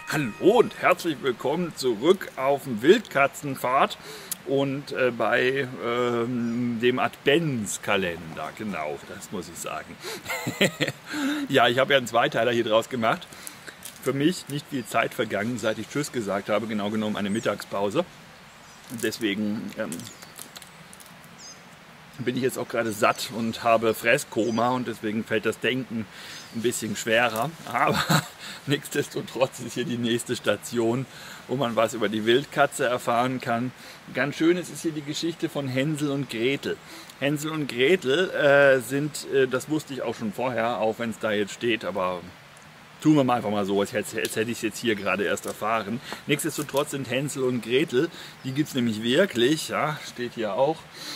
Hallo und herzlich willkommen zurück auf dem Wildkatzenpfad und bei dem Adventskalender, genau, das muss ich sagen. Ja, ich habe ja einen Zweiteiler hier draus gemacht. Für mich nicht viel Zeit vergangen, seit ich Tschüss gesagt habe, genau genommen eine Mittagspause. Deswegen bin ich jetzt auch gerade satt und habe Fresskoma und deswegen fällt das Denken ein bisschen schwerer. Aber nichtsdestotrotz ist hier die nächste Station, wo man was über die Wildkatze erfahren kann. Ganz schön ist hier die Geschichte von Hänsel und Gretel. Hänsel und Gretel sind, das wusste ich auch schon vorher, auch wenn es da jetzt steht, aber tun wir mal einfach mal so, als hätte ich es jetzt hier gerade erst erfahren. Nichtsdestotrotz sind Hänsel und Gretel, die gibt es nämlich wirklich, ja, steht hier auch,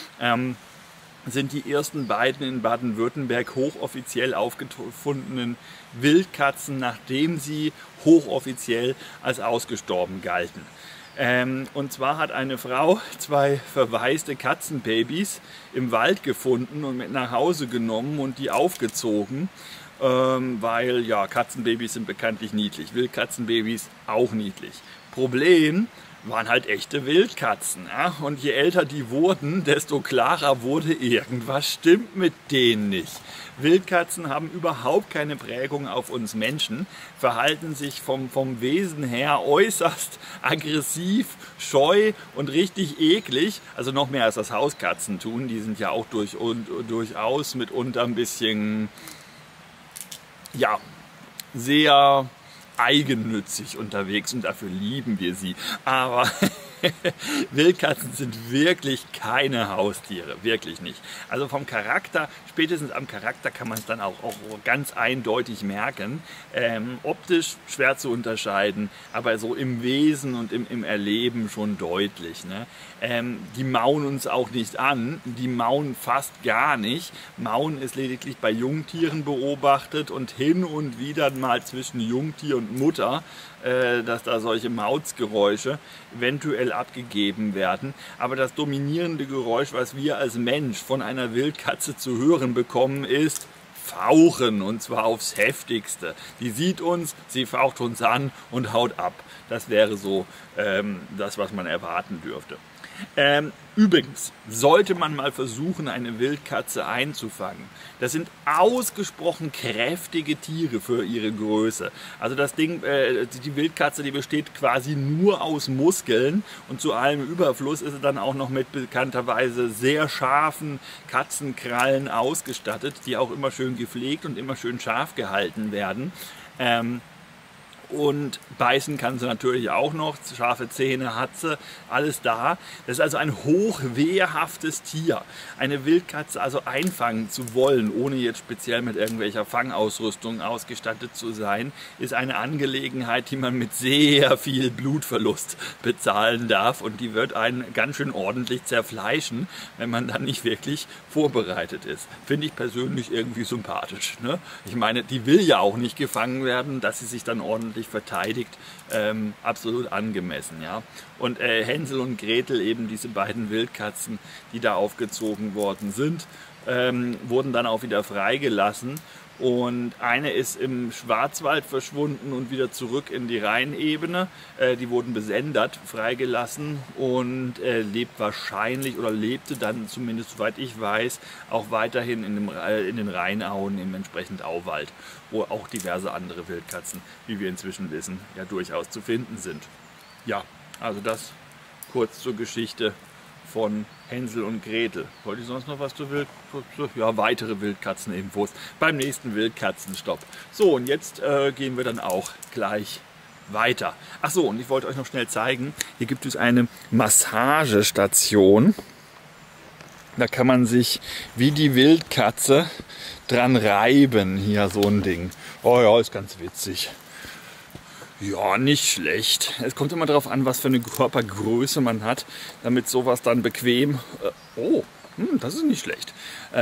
sind die ersten beiden in Baden-Württemberg hochoffiziell aufgefundenen Wildkatzen, nachdem sie hochoffiziell als ausgestorben galten. Und zwar hat eine Frau zwei verwaiste Katzenbabys im Wald gefunden und mit nach Hause genommen und die aufgezogen, weil ja, Katzenbabys sind bekanntlich niedlich, Wildkatzenbabys auch niedlich. Problem waren halt echte Wildkatzen. Ja? Und je älter die wurden, desto klarer wurde, irgendwas stimmt mit denen nicht. Wildkatzen haben überhaupt keine Prägung auf uns Menschen, verhalten sich vom Wesen her äußerst aggressiv, scheu und richtig eklig. Also noch mehr als das Hauskatzen tun. Die sind ja auch durchaus mitunter ein bisschen, ja, sehr eigennützig unterwegs und dafür lieben wir sie. Aber Wildkatzen sind wirklich keine Haustiere, wirklich nicht. Also vom Charakter, spätestens am Charakter kann man es dann auch ganz eindeutig merken. Optisch schwer zu unterscheiden, aber so im Wesen und im Erleben schon deutlich. Ne? Die mauen uns auch nicht an, die mauen fast gar nicht. Mauen ist lediglich bei Jungtieren beobachtet und hin und wieder mal zwischen Jungtier und Mutter, dass da solche Mauzgeräusche eventuell abgegeben werden. Aber das dominierende Geräusch, was wir als Mensch von einer Wildkatze zu hören bekommen, ist Fauchen, und zwar aufs Heftigste. Die sieht uns, sie faucht uns an und haut ab. Das wäre so das, was man erwarten dürfte. Übrigens, sollte man mal versuchen, eine Wildkatze einzufangen. Das sind ausgesprochen kräftige Tiere für ihre Größe. Also das Ding, die Wildkatze, die besteht quasi nur aus Muskeln und zu allem Überfluss ist sie dann auch noch mit bekannterweise sehr scharfen Katzenkrallen ausgestattet, die auch immer schön gepflegt und immer schön scharf gehalten werden. Und beißen kann sie natürlich auch noch, scharfe Zähne hat sie, alles da. Das ist also ein hochwehrhaftes Tier. Eine Wildkatze also einfangen zu wollen, ohne jetzt speziell mit irgendwelcher Fangausrüstung ausgestattet zu sein, ist eine Angelegenheit, die man mit sehr viel Blutverlust bezahlen darf. Und die wird einen ganz schön ordentlich zerfleischen, wenn man dann nicht wirklich vorbereitet ist. Finde ich persönlich irgendwie sympathisch. Ne? Ich meine, die will ja auch nicht gefangen werden, dass sie sich dann ordentlich verteidigt, absolut angemessen. Ja? Und Hänsel und Gretel, eben diese beiden Wildkatzen, die da aufgezogen worden sind, wurden dann auch wieder freigelassen. Und eine ist im Schwarzwald verschwunden und wieder zurück in die Rheinebene. Die wurden besendet, freigelassen und lebt wahrscheinlich oder lebte dann, zumindest soweit ich weiß, auch weiterhin in den Rheinauen im entsprechenden Auwald, wo auch diverse andere Wildkatzen, wie wir inzwischen wissen, ja durchaus zu finden sind. Ja, also das kurz zur Geschichte von Hänsel und Gretel. Wollte ich sonst noch was zu ja, weitere Wildkatzeninfos beim nächsten Wildkatzenstopp. So, und jetzt gehen wir dann auch gleich weiter. Ach so, und ich wollte euch noch schnell zeigen, hier gibt es eine Massagestation. Da kann man sich wie die Wildkatze dran reiben. Hier so ein Ding. Oh ja, ist ganz witzig. Ja, nicht schlecht. Es kommt immer darauf an, was für eine Körpergröße man hat, damit sowas dann bequem, das ist nicht schlecht,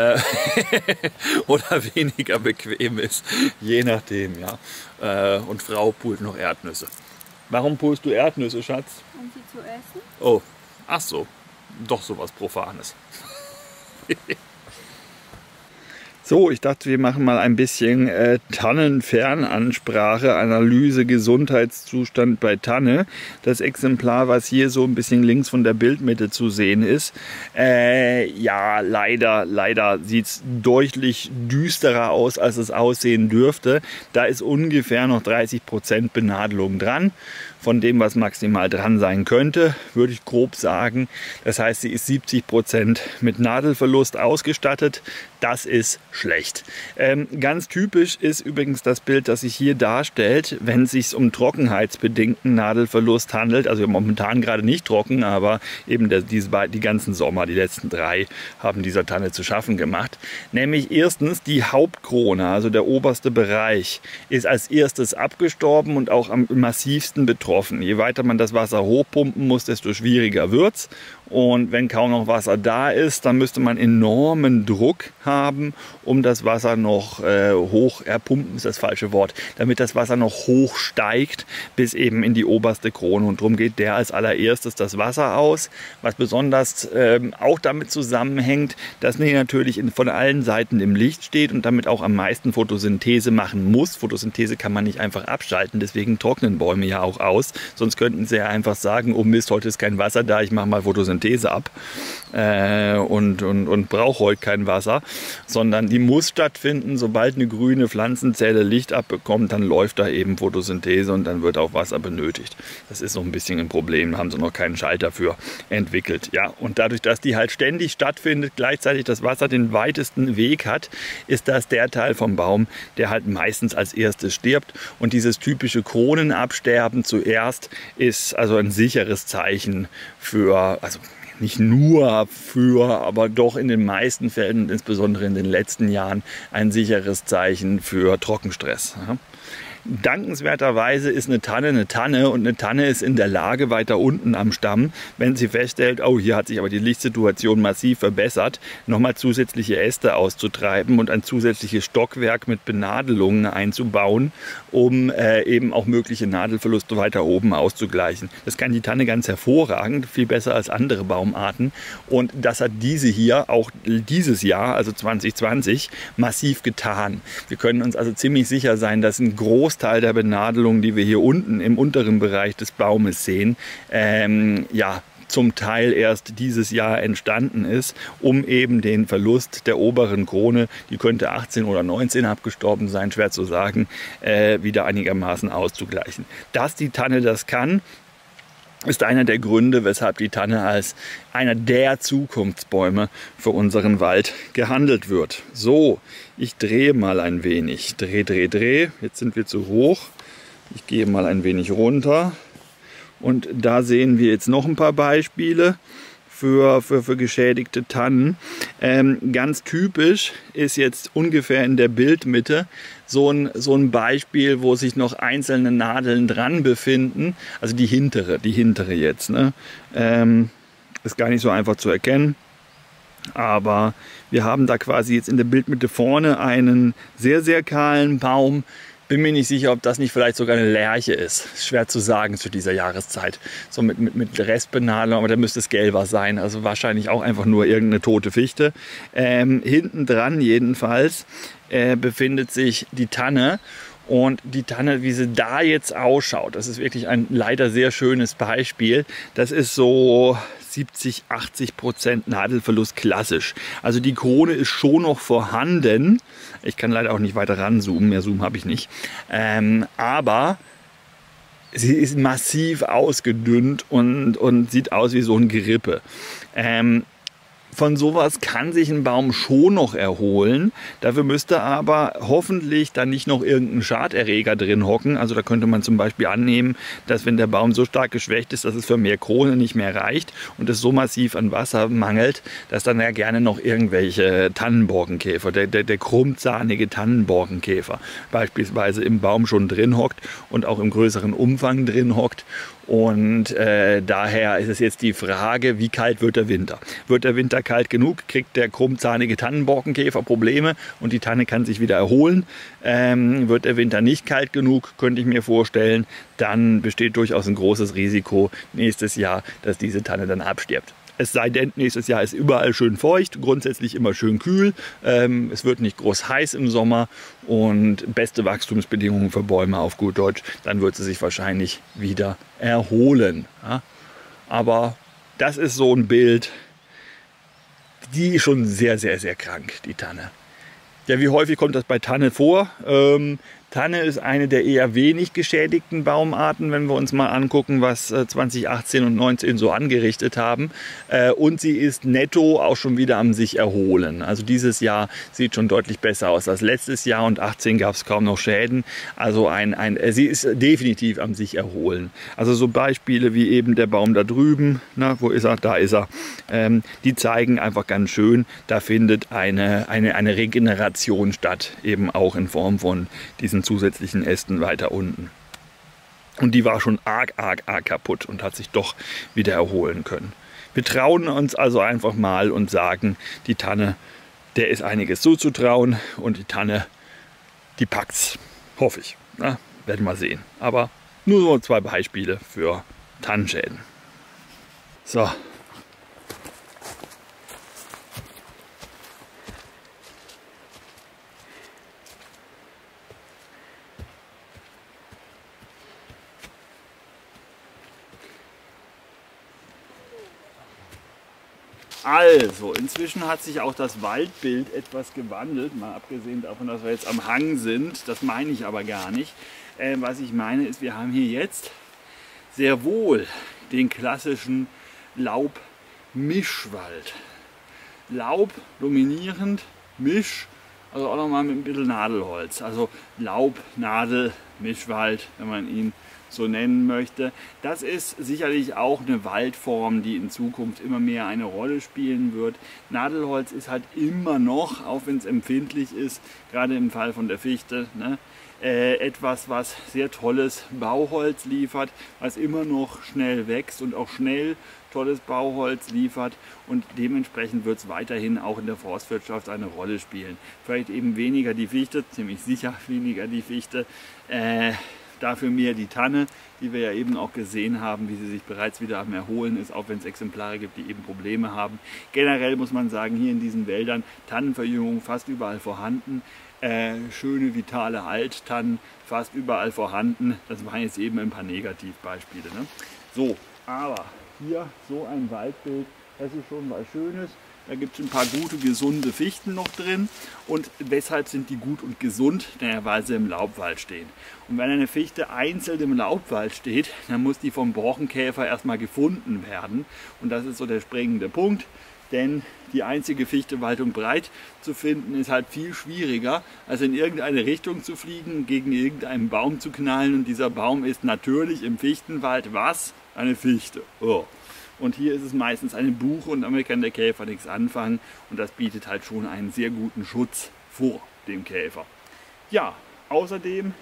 oder weniger bequem ist, je nachdem, ja. Und Frau pult noch Erdnüsse. Warum pulst du Erdnüsse, Schatz? Um sie zu essen. Oh, ach so, doch sowas Profanes. So, ich dachte, wir machen mal ein bisschen Tannenfernansprache, Analyse, Gesundheitszustand bei Tanne. Das Exemplar, was hier so ein bisschen links von der Bildmitte zu sehen ist, ja, leider sieht es deutlich düsterer aus, als es aussehen dürfte. Da ist ungefähr noch 30% Benadelung dran. Von dem, was maximal dran sein könnte, würde ich grob sagen. Das heißt, sie ist 70% mit Nadelverlust ausgestattet. Das ist schlecht. Ganz typisch ist übrigens das Bild, das sich hier darstellt, wenn es sich um trockenheitsbedingten Nadelverlust handelt. Also momentan gerade nicht trocken, aber eben die ganzen Sommer, die letzten 3, haben dieser Tanne zu schaffen gemacht. Nämlich erstens die Hauptkrone, also der oberste Bereich, ist als erstes abgestorben und auch am massivsten betroffen. Je weiter man das Wasser hochpumpen muss, desto schwieriger wird es. Und wenn kaum noch Wasser da ist, dann müsste man enormen Druck haben, um das Wasser noch erpumpen ist das falsche Wort, damit das Wasser noch hoch steigt bis eben in die oberste Krone. Und darum geht der als allererstes das Wasser aus. Was besonders auch damit zusammenhängt, dass er natürlich von allen Seiten im Licht steht und damit auch am meisten Photosynthese machen muss. Photosynthese kann man nicht einfach abschalten, deswegen trocknen Bäume ja auch aus. Sonst könnten sie ja einfach sagen, oh Mist, heute ist kein Wasser da, ich mache mal Photosynthese ab und brauche heute kein Wasser, sondern die muss stattfinden. Sobald eine grüne Pflanzenzelle Licht abbekommt, dann läuft da eben Photosynthese und dann wird auch Wasser benötigt. Das ist noch ein bisschen ein Problem, da haben sie noch keinen Schalter für entwickelt. Ja, und dadurch, dass die halt ständig stattfindet, gleichzeitig das Wasser den weitesten Weg hat, ist das der Teil vom Baum, der halt meistens als erstes stirbt. Und dieses typische Kronenabsterben zuerst ist also ein sicheres Zeichen für, also nicht nur für, aber doch in den meisten Fällen, insbesondere in den letzten Jahren, ein sicheres Zeichen für Trockenstress. Dankenswerterweise ist eine Tanne und eine Tanne ist in der Lage, weiter unten am Stamm, wenn sie feststellt, oh, hier hat sich aber die Lichtsituation massiv verbessert, nochmal zusätzliche Äste auszutreiben und ein zusätzliches Stockwerk mit Benadelungen einzubauen, um eben auch mögliche Nadelverluste weiter oben auszugleichen. Das kann die Tanne ganz hervorragend, viel besser als andere Baumarten, und das hat diese hier auch dieses Jahr, also 2020, massiv getan. Wir können uns also ziemlich sicher sein, dass ein Großteil der Benadelung, die wir hier unten im unteren Bereich des Baumes sehen, ja, zum Teil erst dieses Jahr entstanden ist, um eben den Verlust der oberen Krone, die könnte 18 oder 19 abgestorben sein, schwer zu sagen, wieder einigermaßen auszugleichen. Dass die Tanne das kann, ist einer der Gründe, weshalb die Tanne als einer der Zukunftsbäume für unseren Wald gehandelt wird. So, ich drehe mal ein wenig. Dreh. Jetzt sind wir zu hoch. Ich gehe mal ein wenig runter. Und da sehen wir jetzt noch ein paar Beispiele für geschädigte Tannen. Ganz typisch ist jetzt ungefähr in der Bildmitte so ein Beispiel, wo sich noch einzelne Nadeln dran befinden. Also die hintere jetzt. Ne? Ist gar nicht so einfach zu erkennen. Aber wir haben da quasi jetzt in der Bildmitte vorne einen sehr, sehr kahlen Baum. Bin mir nicht sicher, ob das nicht vielleicht sogar eine Lärche ist. Schwer zu sagen zu dieser Jahreszeit. So mit Restbenadelung, aber da müsste es gelber sein. Also wahrscheinlich auch einfach nur irgendeine tote Fichte. Hinten dran jedenfalls befindet sich die Tanne. Und die Tanne, wie sie da jetzt ausschaut, das ist wirklich ein leider sehr schönes Beispiel. Das ist so 70–80% Nadelverlust klassisch. Also die Krone ist schon noch vorhanden. Ich kann leider auch nicht weiter ranzoomen, mehr Zoom habe ich nicht. Aber sie ist massiv ausgedünnt und sieht aus wie so ein Gerippe. Von sowas kann sich ein Baum schon noch erholen. Dafür müsste aber hoffentlich dann nicht noch irgendein Schaderreger drin hocken. Also da könnte man zum Beispiel annehmen, dass wenn der Baum so stark geschwächt ist, dass es für mehr Krone nicht mehr reicht und es so massiv an Wasser mangelt, dass dann ja gerne noch irgendwelche Tannenborkenkäfer, der krummzahnige Tannenborkenkäfer beispielsweise im Baum schon drin hockt und auch im größeren Umfang drin hockt. Und daher ist es jetzt die Frage, wie kalt wird der Winter? Wird der Winter kalt genug, kriegt der krummzahnige Tannenborkenkäfer Probleme und die Tanne kann sich wieder erholen. Wird der Winter nicht kalt genug, könnte ich mir vorstellen, dann besteht durchaus ein großes Risiko nächstes Jahr, dass diese Tanne dann abstirbt. Es sei denn, nächstes Jahr ist überall schön feucht, grundsätzlich immer schön kühl. Es wird nicht groß heiß im Sommer und beste Wachstumsbedingungen für Bäume auf gut Deutsch. Dann wird sie sich wahrscheinlich wieder erholen. Ja? Aber das ist so ein Bild, die ist schon sehr, sehr, sehr krank, die Tanne. Ja, wie häufig kommt das bei Tanne vor? Tanne ist eine der eher wenig geschädigten Baumarten, wenn wir uns mal angucken, was 2018 und 2019 so angerichtet haben. Und sie ist netto auch schon wieder am sich erholen. Also dieses Jahr sieht schon deutlich besser aus als letztes Jahr und 2018 gab es kaum noch Schäden. Also sie ist definitiv am sich erholen. Also so Beispiele wie eben der Baum da drüben, na, wo ist er? Da ist er. Die zeigen einfach ganz schön, da findet eine Regeneration statt, eben auch in Form von diesen zusätzlichen Ästen weiter unten. Und die war schon arg kaputt und hat sich doch wieder erholen können. Wir trauen uns also einfach mal und sagen, die Tanne, der ist einiges zuzutrauen und die Tanne, die packt's. Hoffe ich. Na, werden wir sehen. Aber nur so 2 Beispiele für Tannenschäden. So. Also, inzwischen hat sich auch das Waldbild etwas gewandelt, mal abgesehen davon, dass wir jetzt am Hang sind. Das meine ich aber gar nicht. Was ich meine ist, wir haben hier jetzt sehr wohl den klassischen Laubmischwald. Laub dominierend, Misch, also auch nochmal mit ein bisschen Nadelholz. Also Laub, Nadel, Mischwald, wenn man ihn so nennen möchte. Das ist sicherlich auch eine Waldform, die in Zukunft immer mehr eine Rolle spielen wird. Nadelholz ist halt immer noch, auch wenn es empfindlich ist, gerade im Fall von der Fichte, ne, etwas, was sehr tolles Bauholz liefert, was immer noch schnell wächst und auch schnell tolles Bauholz liefert, und dementsprechend wird es weiterhin auch in der Forstwirtschaft eine Rolle spielen. Vielleicht eben weniger die Fichte, ziemlich sicher weniger die Fichte, dafür mehr die Tanne, die wir ja eben auch gesehen haben, wie sie sich bereits wieder am Erholen ist, auch wenn es Exemplare gibt, die eben Probleme haben. Generell muss man sagen, hier in diesen Wäldern Tannenverjüngung fast überall vorhanden. Schöne, vitale Alttannen fast überall vorhanden. Das waren jetzt eben ein paar Negativbeispiele. Ne? So, aber hier so ein Waldbild, das ist schon was Schönes. Da gibt es ein paar gute, gesunde Fichten noch drin. Und weshalb sind die gut und gesund? Naja, weil sie im Laubwald stehen. Und wenn eine Fichte einzeln im Laubwald steht, dann muss die vom Borkenkäfer erstmal gefunden werden. Und das ist so der springende Punkt. Denn die einzige Fichte weit und breit zu finden, ist halt viel schwieriger, als in irgendeine Richtung zu fliegen, gegen irgendeinen Baum zu knallen. Und dieser Baum ist natürlich im Fichtenwald was? Eine Fichte. Oh. Und hier ist es meistens eine Buche und damit kann der Käfer nichts anfangen. Und das bietet halt schon einen sehr guten Schutz vor dem Käfer. Ja, außerdem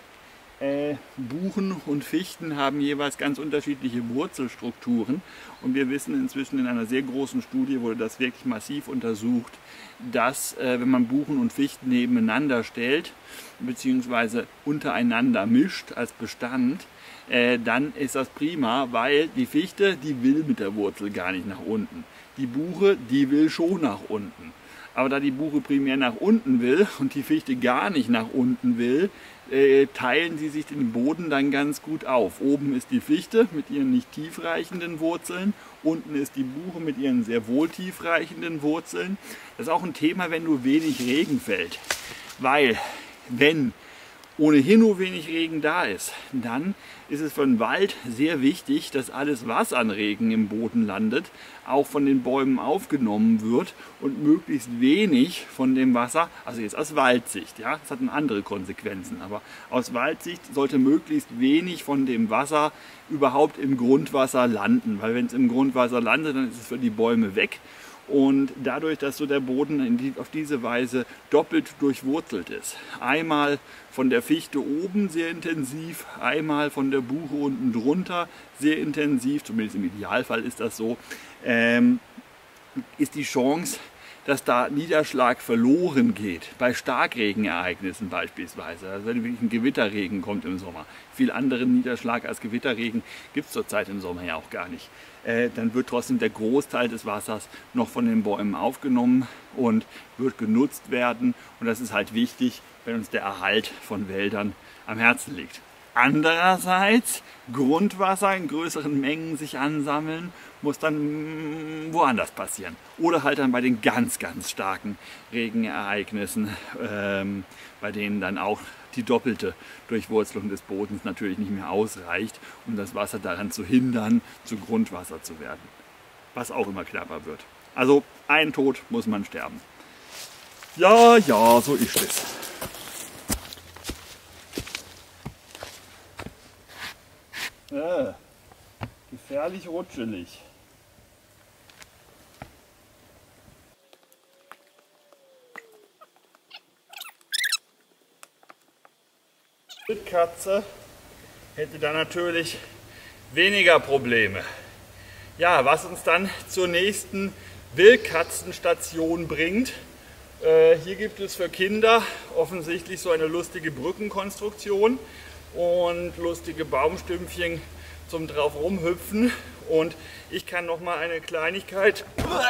Buchen und Fichten haben jeweils ganz unterschiedliche Wurzelstrukturen. Und wir wissen inzwischen, in einer sehr großen Studie wurde das wirklich massiv untersucht, dass wenn man Buchen und Fichten nebeneinander stellt, beziehungsweise untereinander mischt als Bestand, dann ist das prima, weil die Fichte, die will mit der Wurzel gar nicht nach unten. Die Buche, die will schon nach unten. Aber da die Buche primär nach unten will und die Fichte gar nicht nach unten will, teilen sie sich den Boden dann ganz gut auf. Oben ist die Fichte mit ihren nicht tiefreichenden Wurzeln, unten ist die Buche mit ihren sehr wohl tiefreichenden Wurzeln. Das ist auch ein Thema, wenn nur wenig Regen fällt. Weil, wenn ohnehin nur wenig Regen da ist, dann ist es für den Wald sehr wichtig, dass alles, was an Regen im Boden landet, auch von den Bäumen aufgenommen wird und möglichst wenig von dem Wasser, also jetzt aus Waldsicht, ja, das hat andere Konsequenzen, aber aus Waldsicht sollte möglichst wenig von dem Wasser überhaupt im Grundwasser landen, weil wenn es im Grundwasser landet, dann ist es für die Bäume weg. Und dadurch, dass so der Boden auf diese Weise doppelt durchwurzelt ist, einmal von der Fichte oben sehr intensiv, einmal von der Buche unten drunter sehr intensiv, zumindest im Idealfall ist das so, ist die Chance, dass da Niederschlag verloren geht, bei Starkregenereignissen beispielsweise, also wenn wirklich ein Gewitterregen kommt im Sommer. Viel anderen Niederschlag als Gewitterregen gibt es zurzeit im Sommer ja auch gar nicht. Dann wird trotzdem der Großteil des Wassers noch von den Bäumen aufgenommen und wird genutzt werden. Und das ist halt wichtig, wenn uns der Erhalt von Wäldern am Herzen liegt. Andererseits, Grundwasser in größeren Mengen sich ansammeln, muss dann woanders passieren. Oder halt dann bei den ganz, ganz starken Regenereignissen, bei denen dann auch die doppelte Durchwurzelung des Bodens natürlich nicht mehr ausreicht, um das Wasser daran zu hindern, zu Grundwasser zu werden. Was auch immer knapper wird. Also ein Tod muss man sterben. Ja, ja, so ist es. Gefährlich rutschelig. Die Katze hätte da natürlich weniger Probleme. Ja, was uns dann zur nächsten Wildkatzenstation bringt. Hier gibt es für Kinder offensichtlich so eine lustige Brückenkonstruktion und lustige Baumstümpfchen zum drauf rumhüpfen. Und ich kann noch mal eine Kleinigkeit,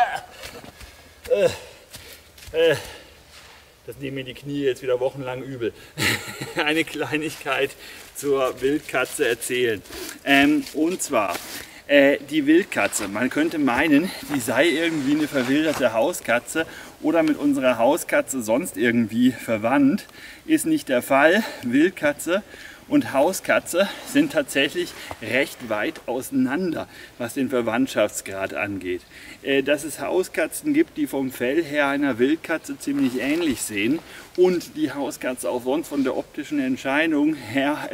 das nehmen mir die Knie jetzt wieder wochenlang übel, eine Kleinigkeit zur Wildkatze erzählen. Und zwar die Wildkatze. Man könnte meinen, die sei irgendwie eine verwilderte Hauskatze oder mit unserer Hauskatze sonst irgendwie verwandt. Ist nicht der Fall. Wildkatze und Hauskatze sind tatsächlich recht weit auseinander, was den Verwandtschaftsgrad angeht. Dass es Hauskatzen gibt, die vom Fell her einer Wildkatze ziemlich ähnlich sehen und die Hauskatze auch sonst von der optischen Erscheinung her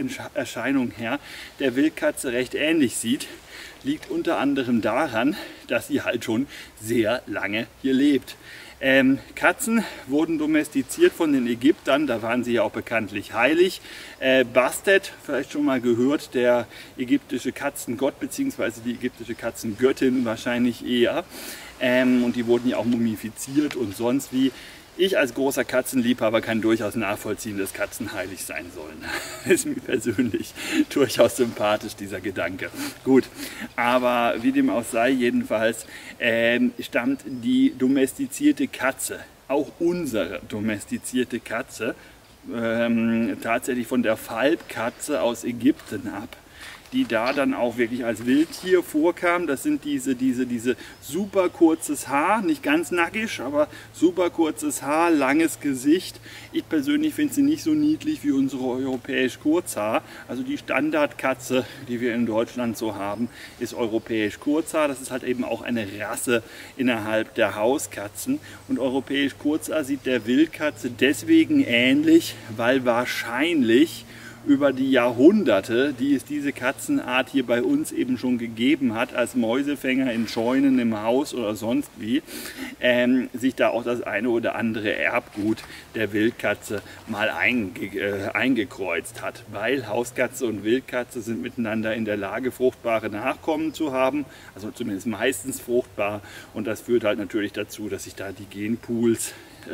der Wildkatze recht ähnlich sieht, liegt unter anderem daran, dass sie halt schon sehr lange hier lebt. Katzen wurden domestiziert von den Ägyptern, da waren sie ja auch bekanntlich heilig. Bastet, vielleicht schon mal gehört, der ägyptische Katzengott bzw. die ägyptische Katzengöttin wahrscheinlich eher. Und die wurden ja auch mumifiziert und sonst wie. Ich als großer Katzenliebhaber kann durchaus nachvollziehen, dass Katzen heilig sein sollen. Ist mir persönlich durchaus sympathisch, dieser Gedanke. Gut, aber wie dem auch sei, jedenfalls stammt die domestizierte Katze, auch unsere domestizierte Katze, tatsächlich von der Falbkatze aus Ägypten ab, die da dann auch wirklich als Wildtier vorkam. Das sind diese super kurzes Haar, nicht ganz nackig, aber super kurzes Haar, langes Gesicht. Ich persönlich finde sie nicht so niedlich wie unsere europäisch Kurzhaar. Also die Standardkatze, die wir in Deutschland so haben, ist europäisch Kurzhaar. Das ist halt eben auch eine Rasse innerhalb der Hauskatzen. Und europäisch Kurzhaar sieht der Wildkatze deswegen ähnlich, weil wahrscheinlich über die Jahrhunderte, die es diese Katzenart hier bei uns eben schon gegeben hat, als Mäusefänger in Scheunen im Haus oder sonst wie, sich da auch das eine oder andere Erbgut der Wildkatze mal eingekreuzt hat. Weil Hauskatze und Wildkatze sind miteinander in der Lage, fruchtbare Nachkommen zu haben, also zumindest meistens fruchtbar, und das führt halt natürlich dazu, dass sich da die Genpools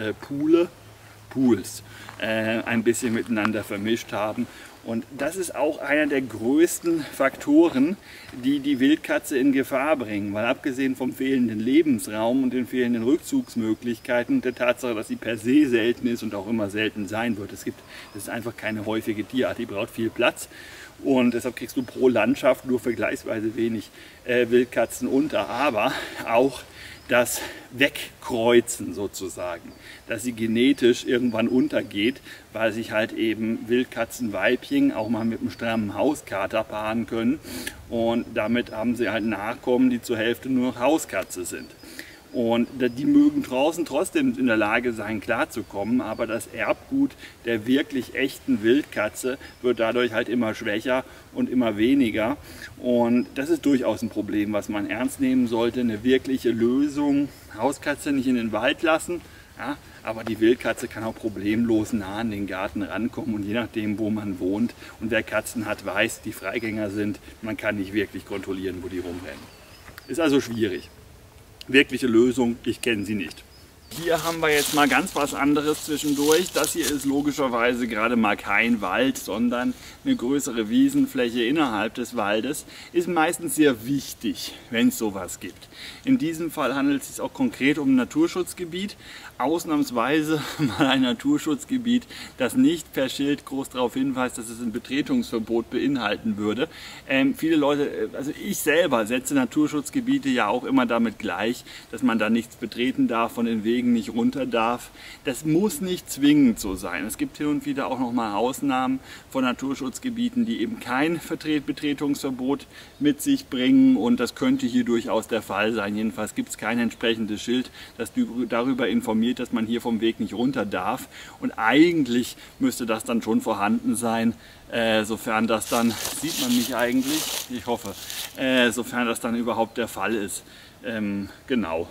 ein bisschen miteinander vermischt haben. Und das ist auch einer der größten Faktoren, die die Wildkatze in Gefahr bringen. Weil abgesehen vom fehlenden Lebensraum und den fehlenden Rückzugsmöglichkeiten und der Tatsache, dass sie per se selten ist und auch immer selten sein wird. Das ist einfach keine häufige Tierart, die braucht viel Platz. Und deshalb kriegst du pro Landschaft nur vergleichsweise wenig Wildkatzen unter. Aber auch das Wegkreuzen sozusagen, dass sie genetisch irgendwann untergeht, weil sich halt eben Wildkatzenweibchen auch mal mit einem strammen Hauskater paaren können und damit haben sie halt Nachkommen, die zur Hälfte nur noch Hauskatze sind. Und die mögen draußen trotzdem in der Lage sein, klarzukommen, aber das Erbgut der wirklich echten Wildkatze wird dadurch halt immer schwächer und immer weniger. Und das ist durchaus ein Problem, was man ernst nehmen sollte. Eine wirkliche Lösung, Hauskatze nicht in den Wald lassen, ja, aber die Wildkatze kann auch problemlos nah an den Garten rankommen und je nachdem, wo man wohnt und wer Katzen hat, weiß, die Freigänger sind, man kann nicht wirklich kontrollieren, wo die rumrennen. Ist also schwierig. Wirkliche Lösung, ich kenne sie nicht. Hier haben wir jetzt mal ganz was anderes zwischendurch. Das hier ist logischerweise gerade mal kein Wald, sondern eine größere Wiesenfläche innerhalb des Waldes. Ist meistens sehr wichtig, wenn es sowas gibt. In diesem Fall handelt es sich auch konkret um ein Naturschutzgebiet. Ausnahmsweise mal ein Naturschutzgebiet, das nicht per Schild groß darauf hinweist, dass es ein Betretungsverbot beinhalten würde. Viele Leute, also ich selber setze Naturschutzgebiete ja auch immer damit gleich, dass man da nichts betreten darf, von den Wegen nicht runter darf. Das muss nicht zwingend so sein. Es gibt hin und wieder auch noch mal Ausnahmen von Naturschutzgebieten, die eben kein Betretungsverbot mit sich bringen, und das könnte hier durchaus der Fall sein. Jedenfalls gibt es kein entsprechendes Schild, das darüber informiert, dass man hier vom Weg nicht runter darf, und eigentlich müsste das dann schon vorhanden sein, sofern das dann, sieht man mich eigentlich, ich hoffe, sofern das dann überhaupt der Fall ist. Genau.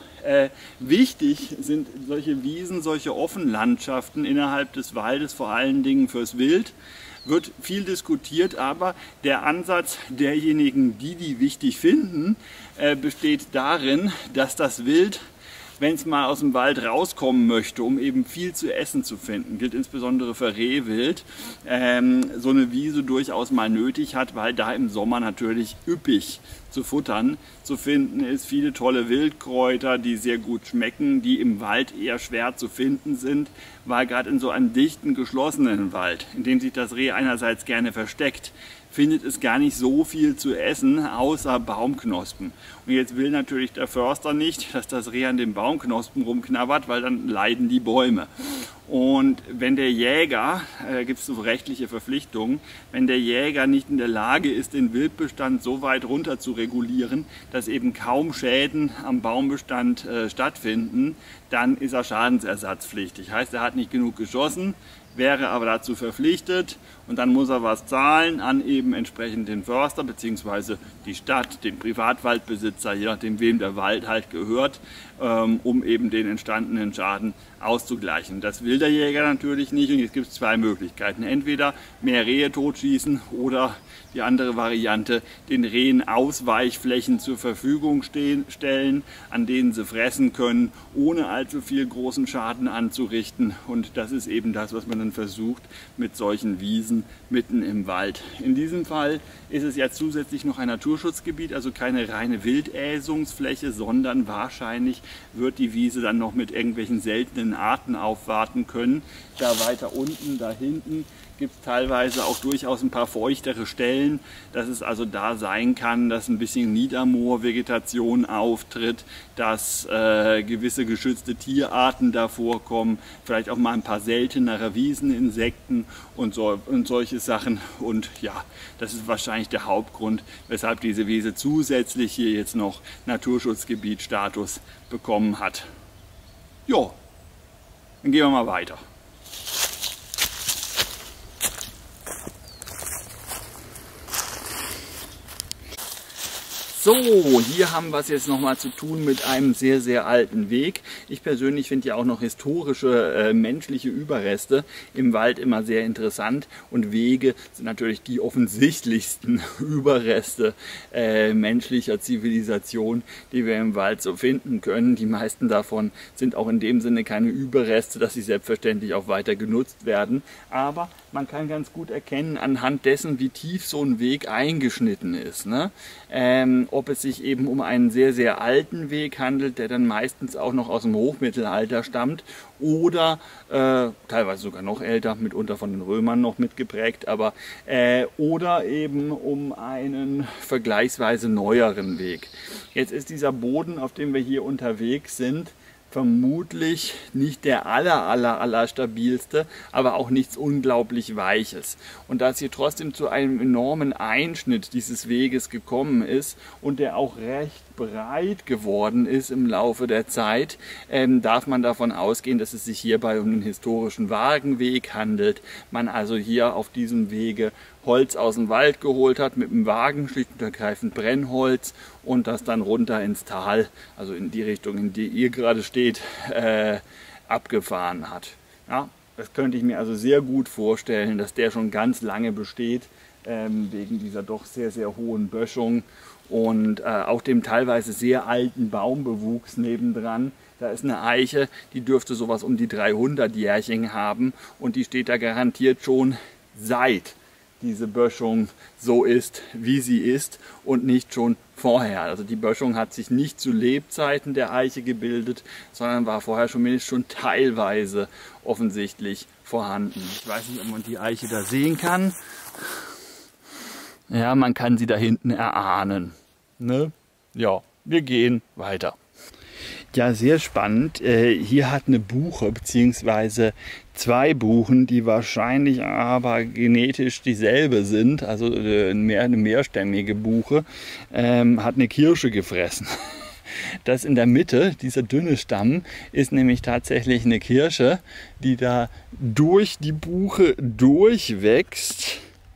Wichtig sind solche Wiesen, solche Offenlandschaften innerhalb des Waldes, vor allen Dingen fürs Wild. Wird viel diskutiert, aber der Ansatz derjenigen, die die wichtig finden, besteht darin, dass das Wild, wenn es mal aus dem Wald rauskommen möchte, um eben viel zu essen zu finden, gilt insbesondere für Rehwild, so eine Wiese durchaus mal nötig hat, weil da im Sommer natürlich üppig zu futtern zu finden ist. Viele tolle Wildkräuter, die sehr gut schmecken, die im Wald eher schwer zu finden sind, weil gerade in so einem dichten, geschlossenen Wald, in dem sich das Reh einerseits gerne versteckt, findet es gar nicht so viel zu essen, außer Baumknospen. Und jetzt will natürlich der Förster nicht, dass das Reh an den Baumknospen rumknabbert, weil dann leiden die Bäume. Und wenn der Jäger, gibt es so rechtliche Verpflichtungen, wenn der Jäger nicht in der Lage ist, den Wildbestand so weit runter zu regulieren, dass eben kaum Schäden am Baumbestand stattfinden, dann ist er schadensersatzpflichtig. Heißt, er hat nicht genug geschossen, wäre aber dazu verpflichtet, und dann muss er was zahlen an eben entsprechend den Förster bzw. die Stadt, den Privatwaldbesitzer, je nachdem wem der Wald halt gehört, um eben den entstandenen Schaden auszugleichen. Das will der Jäger natürlich nicht, und jetzt gibt es zwei Möglichkeiten. Entweder mehr Rehe totschießen oder die andere Variante, den Rehen Ausweichflächen zur Verfügung stellen, an denen sie fressen können, ohne allzu viel großen Schaden anzurichten. Und das ist eben das, was man dann versucht mit solchen Wiesen mitten im Wald. In diesem Fall ist es ja zusätzlich noch ein Naturschutzgebiet, also keine reine Wildäsungsfläche, sondern wahrscheinlich wird die Wiese dann noch mit irgendwelchen seltenen Arten aufwarten können. Da weiter unten, da hinten gibt es teilweise auch durchaus ein paar feuchtere Stellen, dass es also da sein kann, dass ein bisschen Niedermoorvegetation auftritt, dass gewisse geschützte Tierarten da vorkommen, vielleicht auch mal ein paar seltenere Wieseninsekten und solche Sachen. Und ja, das ist wahrscheinlich der Hauptgrund, weshalb diese Wiese zusätzlich hier jetzt noch Naturschutzgebiet-Status bekommen hat. Jo, dann gehen wir mal weiter. So, hier haben wir es jetzt nochmal zu tun mit einem sehr, sehr alten Weg. Ich persönlich finde ja auch noch historische menschliche Überreste im Wald immer sehr interessant, und Wege sind natürlich die offensichtlichsten Überreste menschlicher Zivilisation, die wir im Wald so finden können. Die meisten davon sind auch in dem Sinne keine Überreste, dass sie selbstverständlich auch weiter genutzt werden, aber man kann ganz gut erkennen anhand dessen, wie tief so ein Weg eingeschnitten ist, ne? Ob es sich eben um einen sehr, sehr alten Weg handelt, der dann meistens auch noch aus dem Hochmittelalter stammt, oder teilweise sogar noch älter, mitunter von den Römern noch mitgeprägt, aber oder eben um einen vergleichsweise neueren Weg. Jetzt ist dieser Boden, auf dem wir hier unterwegs sind, vermutlich nicht der aller stabilste, aber auch nichts unglaublich Weiches. Und da es hier trotzdem zu einem enormen Einschnitt dieses Weges gekommen ist und der auch recht breit geworden ist im Laufe der Zeit, darf man davon ausgehen, dass es sich hierbei um einen historischen Wagenweg handelt. Man also hier auf diesem Wege Holz aus dem Wald geholt hat mit dem Wagen, schlicht und ergreifend Brennholz, und das dann runter ins Tal, also in die Richtung, in die ihr gerade steht, abgefahren hat. Ja, das könnte ich mir also sehr gut vorstellen, dass der schon ganz lange besteht, wegen dieser doch sehr, sehr hohen Böschung. und auch dem teilweise sehr alten Baumbewuchs nebendran. Da ist eine Eiche, die dürfte sowas um die 300 Jährchen haben und die steht da garantiert schon seit diese Böschung so ist, wie sie ist und nicht schon vorher. Also die Böschung hat sich nicht zu Lebzeiten der Eiche gebildet, sondern war vorher schon teilweise offensichtlich vorhanden. Ich weiß nicht, ob man die Eiche da sehen kann. Ja, man kann sie da hinten erahnen. Ne? Ja, wir gehen weiter. Ja, sehr spannend. Hier hat eine Buche bzw. 2 Buchen, die wahrscheinlich aber genetisch dieselbe sind, also eine mehrstämmige Buche, hat eine Kirsche gefressen. Das in der Mitte, dieser dünne Stamm, ist nämlich tatsächlich eine Kirsche, die da durch die Buche durchwächst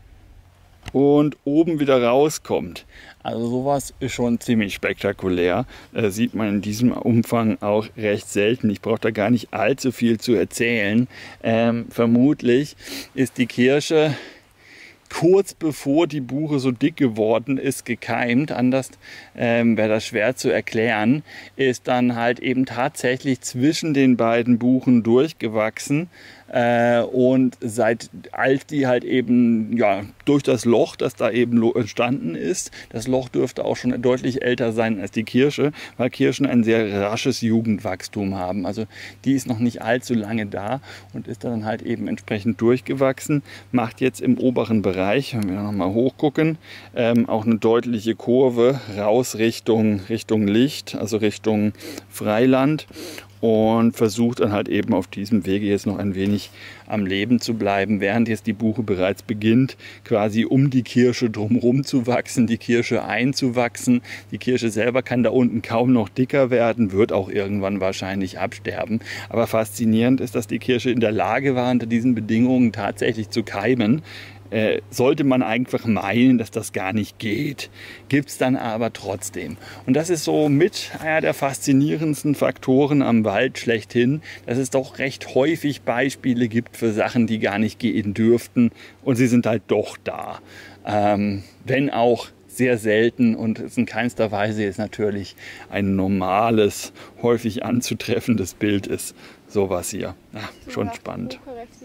und oben wieder rauskommt. Also sowas ist schon ziemlich spektakulär. Sieht man in diesem Umfang auch recht selten. Ich brauche da gar nicht allzu viel zu erzählen. Vermutlich ist die Kirsche kurz bevor die Buche so dick geworden ist, gekeimt. Anders wäre das schwer zu erklären. Ist dann halt eben tatsächlich zwischen den beiden Buchen durchgewachsen. Und als die halt eben durch das Loch, das da eben entstanden ist, das Loch dürfte auch schon deutlich älter sein als die Kirsche, weil Kirschen ein sehr rasches Jugendwachstum haben. Also die ist noch nicht allzu lange da und ist dann halt eben entsprechend durchgewachsen, macht jetzt im oberen Bereich, wenn wir nochmal hochgucken, auch eine deutliche Kurve raus Richtung Licht, also Richtung Freiland. Und versucht dann halt eben auf diesem Wege jetzt noch ein wenig am Leben zu bleiben, während jetzt die Buche bereits beginnt, quasi um die Kirsche drumherum zu wachsen, die Kirsche einzuwachsen. Die Kirsche selber kann da unten kaum noch dicker werden, wird auch irgendwann wahrscheinlich absterben. Aber faszinierend ist, dass die Kirsche in der Lage war, unter diesen Bedingungen tatsächlich zu keimen. Sollte man einfach meinen, dass das gar nicht geht. Gibt es dann aber trotzdem. Und das ist so mit einer der faszinierendsten Faktoren am Wald schlechthin, dass es doch recht häufig Beispiele gibt für Sachen, die gar nicht gehen dürften. Und sie sind halt doch da. Wenn auch sehr selten und es in keinster Weise jetzt natürlich ein normales, häufig anzutreffendes Bild ist. Sowas hier. Schon spannend.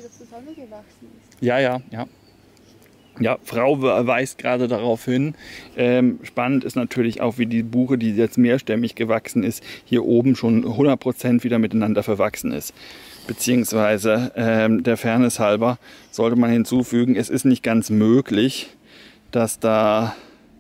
Ja. Ja, Frau weist gerade darauf hin. Spannend ist natürlich auch, wie die Buche, die jetzt mehrstämmig gewachsen ist, hier oben schon 100% wieder miteinander verwachsen ist. Beziehungsweise der Fairness halber sollte man hinzufügen, es ist nicht ganz möglich, dass da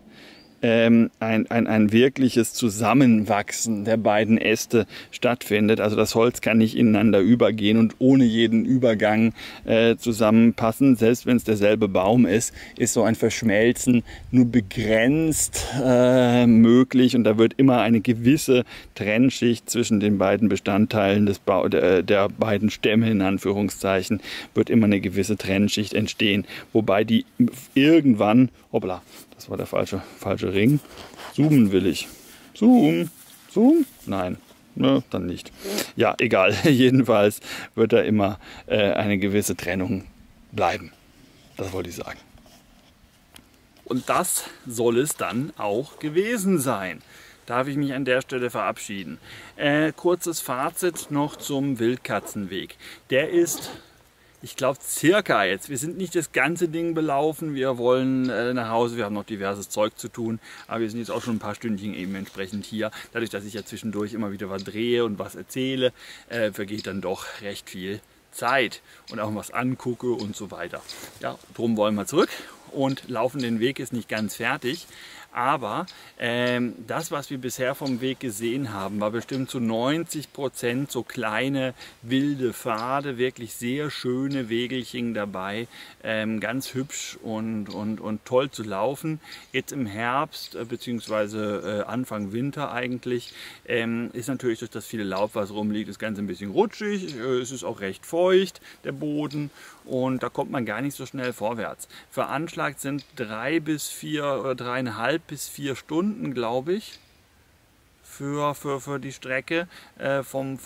ein wirkliches Zusammenwachsen der beiden Äste stattfindet. Also das Holz kann nicht ineinander übergehen und ohne jeden Übergang zusammenpassen. Selbst wenn es derselbe Baum ist, ist so ein Verschmelzen nur begrenzt möglich und da wird immer eine gewisse Trennschicht zwischen den beiden Bestandteilen der beiden Stämme, in Anführungszeichen, wird immer eine gewisse Trennschicht entstehen. Wobei die irgendwann, hoppla, das war der falsche Ring. Zoomen will ich. Zoom. Nein, ne, dann nicht. Ja, egal. Jedenfalls wird da immer eine gewisse Trennung bleiben. Das wollte ich sagen. Und das soll es dann auch gewesen sein. Darf ich mich an der Stelle verabschieden. Kurzes Fazit noch zum Wildkatzenweg. Der ist, ich glaube, circa jetzt. Wir sind nicht das ganze Ding belaufen. Wir wollen nach Hause. Wir haben noch diverses Zeug zu tun. Aber wir sind jetzt auch schon ein paar Stündchen eben entsprechend hier. Dadurch, dass ich ja zwischendurch immer wieder was drehe und was erzähle, vergeht dann doch recht viel Zeit. Und auch was angucke und so weiter. Ja, drum wollen wir zurück und laufen den Weg, ist nicht ganz fertig. Aber das, was wir bisher vom Weg gesehen haben, war bestimmt zu 90% so kleine wilde Pfade, wirklich sehr schöne Wegelchen dabei, ganz hübsch und toll zu laufen. Jetzt im Herbst bzw. Anfang Winter eigentlich ist natürlich durch das viele Laub, was rumliegt, das Ganze ein bisschen rutschig. Es ist auch recht feucht, der Boden, und da kommt man gar nicht so schnell vorwärts. Veranschlagt sind 3,5 bis 4 Stunden, glaube ich, für die Strecke vom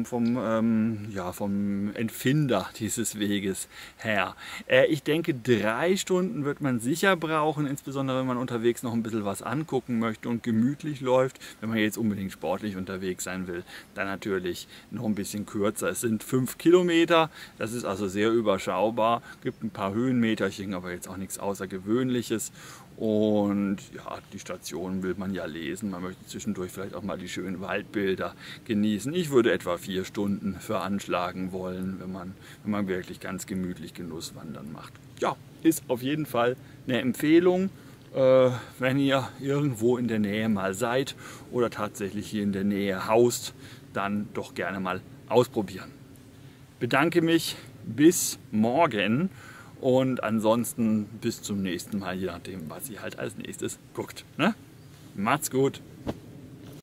Empfinder dieses Weges her. Ich denke, 3 Stunden wird man sicher brauchen, insbesondere wenn man unterwegs noch ein bisschen was angucken möchte und gemütlich läuft. Wenn man jetzt unbedingt sportlich unterwegs sein will, dann natürlich noch ein bisschen kürzer. Es sind 5 Kilometer, das ist also sehr überschaubar, gibt ein paar Höhenmeterchen, aber jetzt auch nichts Außergewöhnliches. Und ja, die Station will man ja lesen. Man möchte zwischendurch vielleicht auch mal die schönen Waldbilder genießen. Ich würde etwa 4 Stunden veranschlagen wollen, wenn man wirklich ganz gemütlich Genusswandern macht. Ja, ist auf jeden Fall eine Empfehlung, wenn ihr irgendwo in der Nähe mal seid oder tatsächlich hier in der Nähe haust, dann doch gerne mal ausprobieren. Bedanke mich, bis morgen. Und ansonsten bis zum nächsten Mal, je nachdem, was ihr halt als nächstes guckt. Ne? Macht's gut!